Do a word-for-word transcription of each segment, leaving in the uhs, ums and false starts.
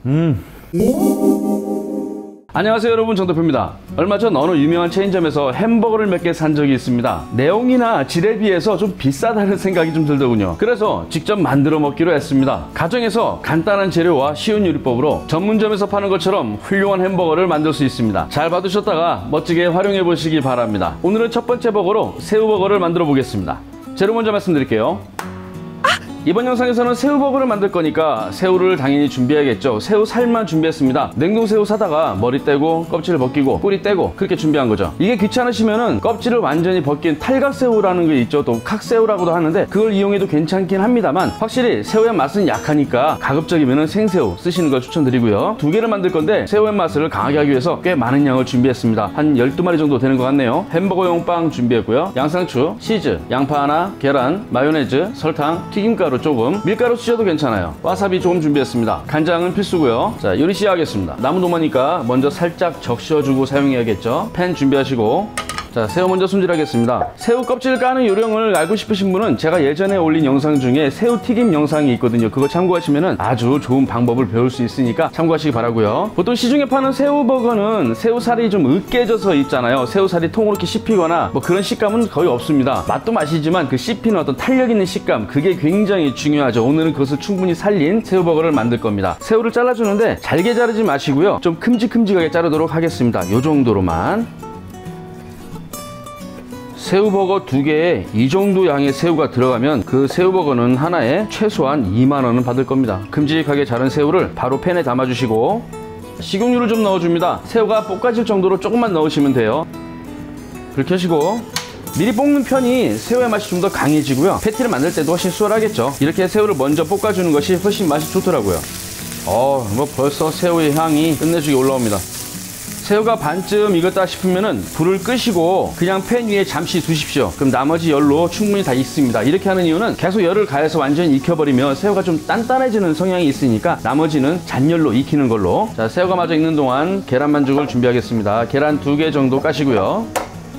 음. 안녕하세요 여러분, 정대표입니다. 얼마 전 어느 유명한 체인점에서 햄버거를 몇 개 산 적이 있습니다. 내용이나 질에 비해서 좀 비싸다는 생각이 좀 들더군요. 그래서 직접 만들어 먹기로 했습니다. 가정에서 간단한 재료와 쉬운 요리법으로 전문점에서 파는 것처럼 훌륭한 햄버거를 만들 수 있습니다. 잘 받으셨다가 멋지게 활용해 보시기 바랍니다. 오늘은 첫 번째 버거로 새우버거를 만들어 보겠습니다. 재료 먼저 말씀드릴게요. 이번 영상에서는 새우버거를 만들 거니까 새우를 당연히 준비해야겠죠. 새우 살만 준비했습니다. 냉동새우 사다가 머리 떼고 껍질을 벗기고 뿌리 떼고 그렇게 준비한 거죠. 이게 귀찮으시면은 껍질을 완전히 벗긴 탈각새우라는 게 있죠. 또 각새우라고도 하는데 그걸 이용해도 괜찮긴 합니다만 확실히 새우의 맛은 약하니까 가급적이면은 생새우 쓰시는 걸 추천드리고요. 두 개를 만들 건데 새우의 맛을 강하게 하기 위해서 꽤 많은 양을 준비했습니다. 한 열두 마리 정도 되는 것 같네요. 햄버거용 빵 준비했고요. 양상추, 치즈, 양파 하나, 계란, 마요네즈, 설탕, 튀김가루 조금, 밀가루 쓰셔도 괜찮아요. 와사비 조금 준비했습니다. 간장은 필수고요. 자, 요리 시작하겠습니다. 나무도마니까 먼저 살짝 적셔주고 사용해야겠죠. 팬 준비하시고, 자, 새우 먼저 손질하겠습니다. 새우 껍질 까는 요령을 알고 싶으신 분은 제가 예전에 올린 영상 중에 새우 튀김 영상이 있거든요. 그거 참고하시면 아주 좋은 방법을 배울 수 있으니까 참고하시기 바라고요. 보통 시중에 파는 새우버거는 새우살이 좀 으깨져서 있잖아요. 새우살이 통으로 이렇게 씹히거나 뭐 그런 식감은 거의 없습니다. 맛도 맛이지만 그 씹히는 어떤 탄력 있는 식감, 그게 굉장히 중요하죠. 오늘은 그것을 충분히 살린 새우버거를 만들 겁니다. 새우를 잘라주는데 잘게 자르지 마시고요. 좀 큼직큼직하게 자르도록 하겠습니다. 요 정도로만. 새우버거 두 개에 이 정도 양의 새우가 들어가면 그 새우버거는 하나에 최소한 이만 원은 받을 겁니다. 큼직하게 자른 새우를 바로 팬에 담아주시고 식용유를 좀 넣어줍니다. 새우가 볶아질 정도로 조금만 넣으시면 돼요. 불 켜시고 미리 볶는 편이 새우의 맛이 좀 더 강해지고요. 패티를 만들 때도 훨씬 수월하겠죠. 이렇게 새우를 먼저 볶아주는 것이 훨씬 맛이 좋더라고요. 어, 뭐 벌써 새우의 향이 끝내주게 올라옵니다. 새우가 반쯤 익었다 싶으면은 불을 끄시고 그냥 팬 위에 잠시 두십시오. 그럼 나머지 열로 충분히 다 익습니다. 이렇게 하는 이유는 계속 열을 가해서 완전히 익혀버리면 새우가 좀 단단해지는 성향이 있으니까 나머지는 잔열로 익히는 걸로. 자, 새우가 마저 익는 동안 계란 반죽을 준비하겠습니다. 계란 두 개 정도 까시고요.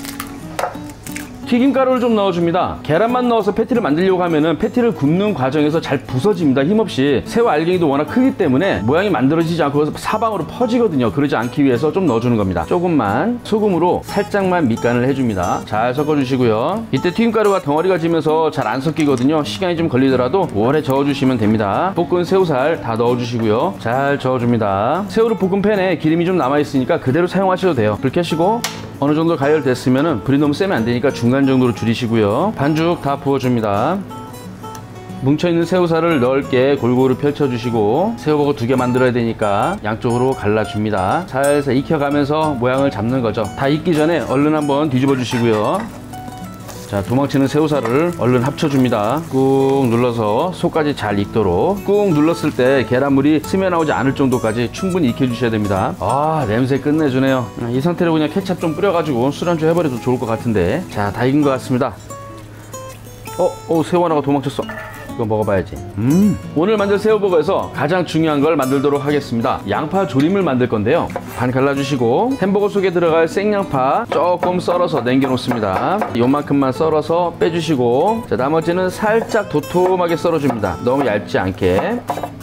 튀김가루를 좀 넣어줍니다. 계란만 넣어서 패티를 만들려고 하면은 패티를 굽는 과정에서 잘 부서집니다. 힘없이. 새우 알갱이도 워낙 크기 때문에 모양이 만들어지지 않고 사방으로 퍼지거든요. 그러지 않기 위해서 좀 넣어주는 겁니다. 조금만 소금으로 살짝만 밑간을 해줍니다. 잘 섞어주시고요. 이때 튀김가루가 덩어리가 지면서 잘 안 섞이거든요. 시간이 좀 걸리더라도 오래 저어주시면 됩니다. 볶은 새우살 다 넣어주시고요. 잘 저어줍니다. 새우를 볶은 팬에 기름이 좀 남아있으니까 그대로 사용하셔도 돼요. 불 켜시고 어느 정도 가열됐으면 불이 너무 세면 안 되니까 중간 정도로 줄이시고요. 반죽 다 부어줍니다. 뭉쳐있는 새우살을 넓게 골고루 펼쳐주시고 새우버거 두 개 만들어야 되니까 양쪽으로 갈라줍니다. 살살 익혀가면서 모양을 잡는 거죠. 다 익기 전에 얼른 한번 뒤집어 주시고요. 자, 도망치는 새우살을 얼른 합쳐줍니다. 꾹 눌러서 속까지 잘 익도록. 꾹 눌렀을 때 계란물이 스며나오지 않을 정도까지 충분히 익혀주셔야 됩니다. 아, 냄새 끝내주네요. 이 상태로 그냥 케찹 좀 뿌려가지고 술안주 해버려도 좋을 것 같은데. 자, 다 익은 것 같습니다. 어? 어, 새우 하나가 도망쳤어. 이거 먹어봐야지. 음, 오늘 만들 새우버거에서 가장 중요한 걸 만들도록 하겠습니다. 양파 조림을 만들 건데요. 반 갈라주시고 햄버거 속에 들어갈 생양파 조금 썰어서 남겨 놓습니다. 요만큼만 썰어서 빼주시고, 자, 나머지는 살짝 도톰하게 썰어줍니다. 너무 얇지 않게.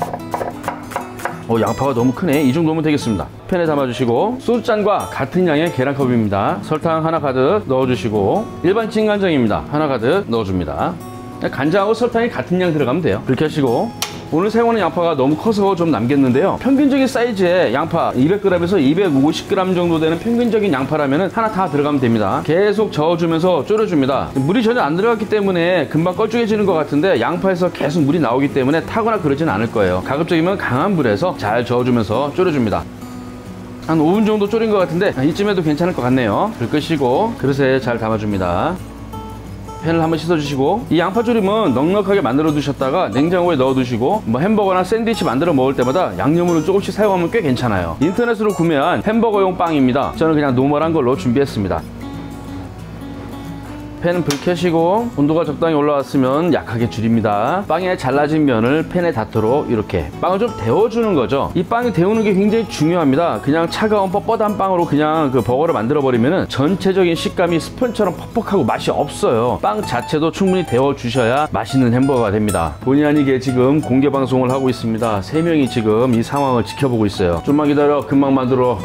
어, 양파가 너무 크네. 이 정도면 되겠습니다. 팬에 담아주시고 소주잔과 같은 양의 계란컵입니다. 설탕 하나 가득 넣어주시고 일반 진간장입니다. 하나 가득 넣어줍니다. 간장하고 설탕이 같은 양 들어가면 돼요. 그렇게 하시고, 오늘 사용하는 양파가 너무 커서 좀 남겼는데요. 평균적인 사이즈의 양파 이백 그램에서 이백오십 그램 정도 되는 평균적인 양파라면 하나 다 들어가면 됩니다. 계속 저어주면서 졸여줍니다. 물이 전혀 안 들어갔기 때문에 금방 껄쭉해지는 것 같은데 양파에서 계속 물이 나오기 때문에 타거나 그러진 않을 거예요. 가급적이면 강한 불에서 잘 저어주면서 졸여줍니다. 한 오 분 정도 졸인 것 같은데 이쯤에도 괜찮을 것 같네요. 불 끄시고 그릇에 잘 담아줍니다. 팬을 한번 씻어주시고, 이 양파조림은 넉넉하게 만들어 두셨다가 냉장고에 넣어 두시고 뭐 햄버거나 샌드위치 만들어 먹을 때마다 양념으로 조금씩 사용하면 꽤 괜찮아요. 인터넷으로 구매한 햄버거용 빵입니다. 저는 그냥 노멀한 걸로 준비했습니다. 팬 불 켜시고 온도가 적당히 올라왔으면 약하게 줄입니다. 빵에 잘라진 면을 팬에 닿도록 이렇게 빵을 좀 데워주는 거죠. 이 빵이 데우는 게 굉장히 중요합니다. 그냥 차가운 뻣뻣한 빵으로 그냥 그 버거를 만들어 버리면은 전체적인 식감이 스펀지처럼 퍽퍽하고 맛이 없어요. 빵 자체도 충분히 데워 주셔야 맛있는 햄버거가 됩니다. 본의 아니게 지금 공개 방송을 하고 있습니다. 세 명이 지금 이 상황을 지켜보고 있어요. 좀만 기다려. 금방 만들어.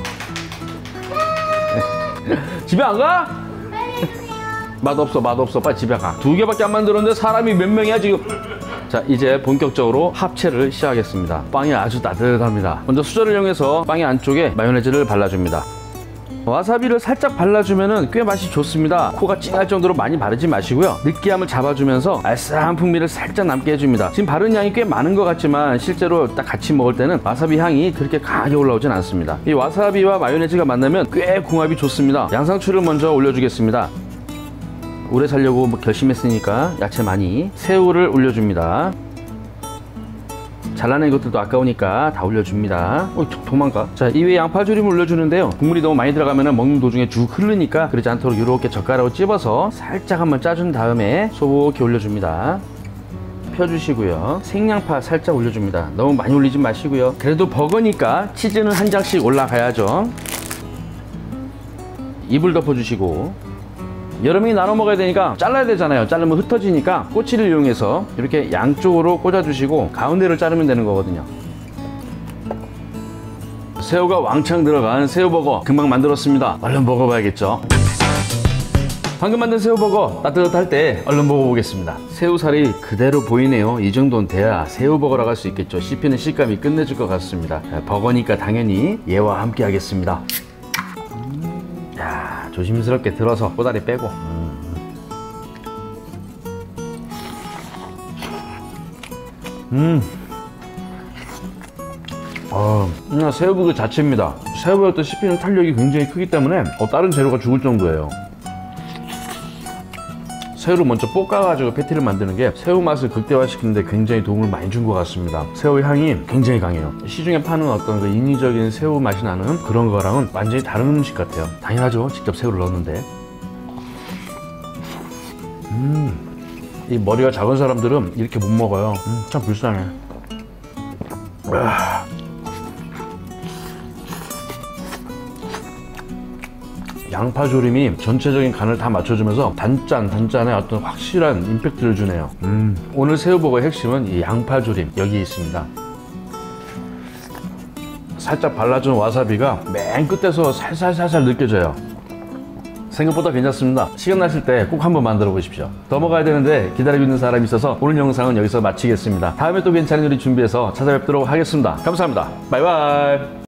집에 안 가? 맛없어 맛없어 빨리 집에 가. 두 개밖에 안 만들었는데 사람이 몇 명이야 지금. 자, 이제 본격적으로 합체를 시작하겠습니다. 빵이 아주 따뜻합니다. 먼저 수저를 이용해서 빵의 안쪽에 마요네즈를 발라줍니다. 와사비를 살짝 발라주면 꽤 맛이 좋습니다. 코가 찡할 정도로 많이 바르지 마시고요. 느끼함을 잡아주면서 알싸한 풍미를 살짝 남게 해줍니다. 지금 바른 양이 꽤 많은 것 같지만 실제로 딱 같이 먹을 때는 와사비 향이 그렇게 강하게 올라오진 않습니다. 이 와사비와 마요네즈가 만나면 꽤 궁합이 좋습니다. 양상추를 먼저 올려주겠습니다. 오래 살려고 뭐 결심했으니까 야채 많이. 새우를 올려줍니다. 잘라낸 것들도 아까우니까 다 올려줍니다. 어, 도망가. 자, 이외에 양파조림을 올려주는데요. 국물이 너무 많이 들어가면 먹는 도중에 쭉 흐르니까 그러지 않도록 이렇게 젓가락으로 찝어서 살짝 한번 짜준 다음에 소복히 올려줍니다. 펴주시고요. 생양파 살짝 올려줍니다. 너무 많이 올리지 마시고요. 그래도 버거니까 치즈는 한 장씩 올라가야죠. 잎을 덮어주시고, 여러 명이 나눠 먹어야 되니까 잘라야 되잖아요. 자르면 흩어지니까 꼬치를 이용해서 이렇게 양쪽으로 꽂아주시고 가운데를 자르면 되는 거거든요. 새우가 왕창 들어간 새우버거 금방 만들었습니다. 얼른 먹어봐야겠죠. 방금 만든 새우버거 따뜻할 때 얼른 먹어보겠습니다. 새우살이 그대로 보이네요. 이 정도는 돼야 새우버거라고 할 수 있겠죠. 씹히는 식감이 끝내줄 것 같습니다. 버거니까 당연히 얘와 함께 하겠습니다. 야, 조심스럽게 들어서 꼬다리 빼고. 음. 음. 어, 그냥 새우버거 자체입니다. 새우버거 씹히는 탄력이 굉장히 크기 때문에 어, 다른 재료가 죽을 정도예요. 새우를 먼저 볶아가지고 패티를 만드는 게 새우 맛을 극대화시키는데 굉장히 도움을 많이 준 것 같습니다. 새우 향이 굉장히 강해요. 시중에 파는 어떤 그 인위적인 새우 맛이 나는 그런 거랑은 완전히 다른 음식 같아요. 당연하죠. 직접 새우를 넣었는데. 음, 이 머리가 작은 사람들은 이렇게 못 먹어요. 음, 참 불쌍해. 아. 양파조림이 전체적인 간을 다 맞춰주면서 단짠 단짠의 어떤 확실한 임팩트를 주네요. 음, 오늘 새우버거의 핵심은 이 양파조림 여기 있습니다. 살짝 발라준 와사비가 맨 끝에서 살살살살 느껴져요. 생각보다 괜찮습니다. 시간 나실 때 꼭 한번 만들어 보십시오. 더 먹어야 되는데 기다리고 있는 사람이 있어서 오늘 영상은 여기서 마치겠습니다. 다음에 또 괜찮은 요리 준비해서 찾아뵙도록 하겠습니다. 감사합니다. 바이바이.